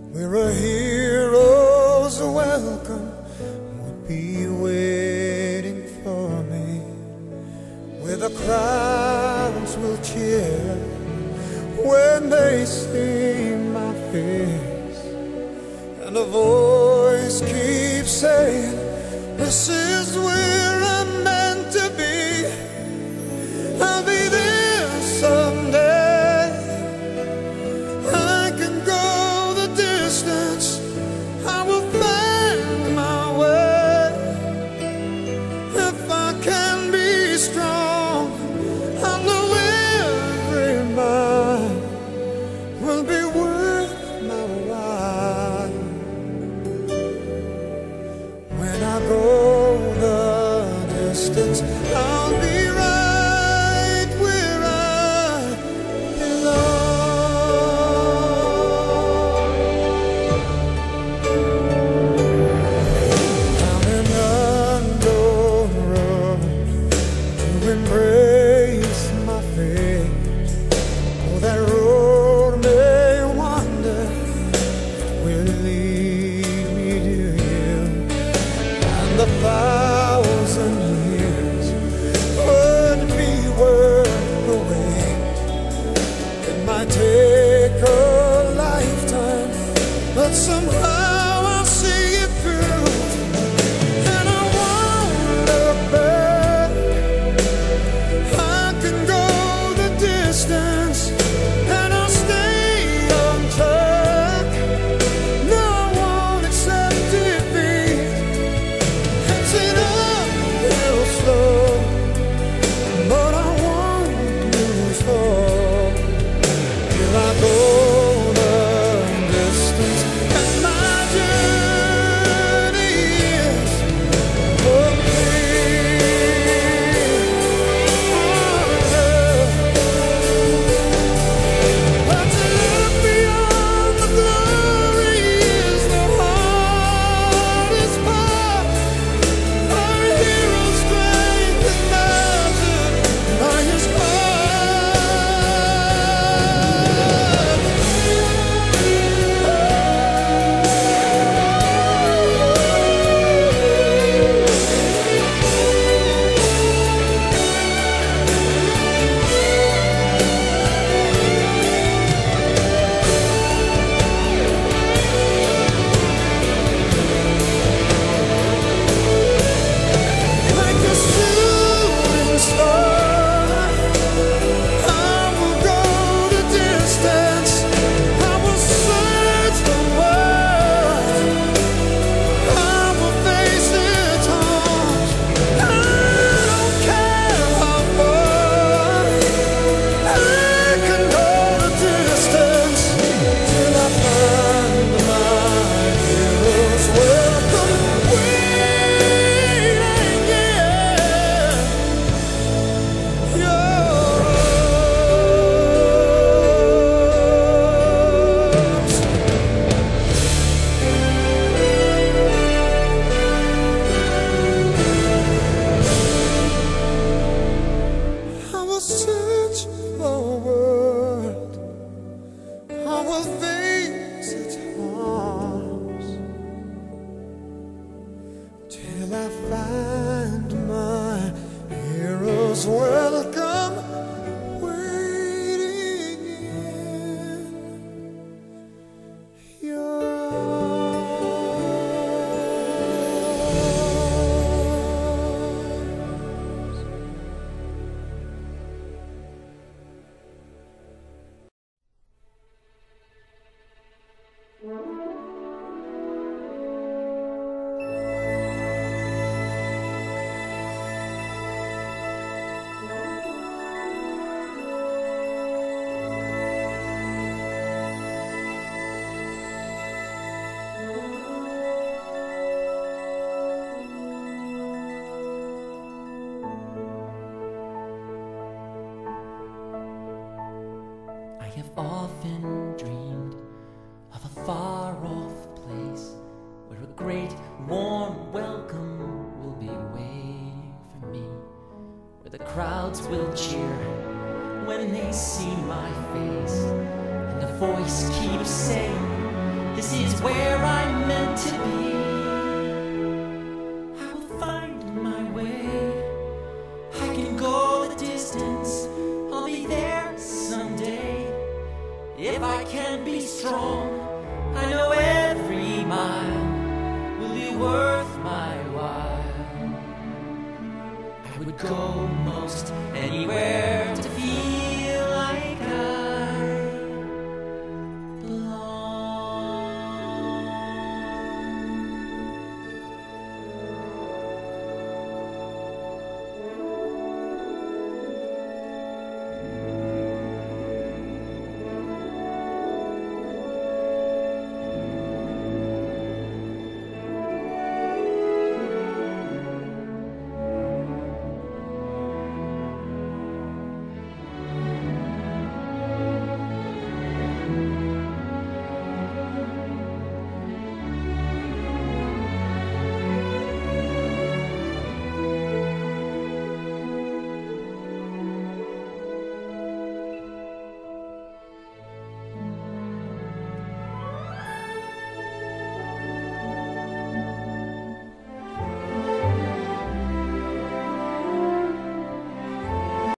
where a hero's welcome would be waiting for me, where the crowds will cheer when they see my face, and a voice keeps saying, this is where I'm meant to be. I'll be there someday. I can go the distance. I will find my way. If I can be strong, I know every mile will be worth my while. When I go the distance, I'll be right where I belong. I'm an unknown road to embrace my fate. Oh, that road may wander, will lead me to you. And the 1,000 years would be worth the wait. It might take a lifetime, but somehow I'll see it through. And I won't look back. I can go the distance, and I'll stay on track. No, I won't accept defeat. It's an uphill slope, but I won't lose hope till I go the distance. And my journey is complete. But to look beyond the glory is the hardest part. Our hero's strength is measured by his like a shooting star. I will go the distance. I will search the world. I will face its harms. I don't care how far. I can go the distance till I find my hero's welcome waiting. I will search the world. I will face its harms till I find my hero's welcome waiting in your arms. I have often dreamed of a far-off place where a great warm welcome will be waiting for me, where the crowds will cheer when they see my face, and a voice keeps saying, this is where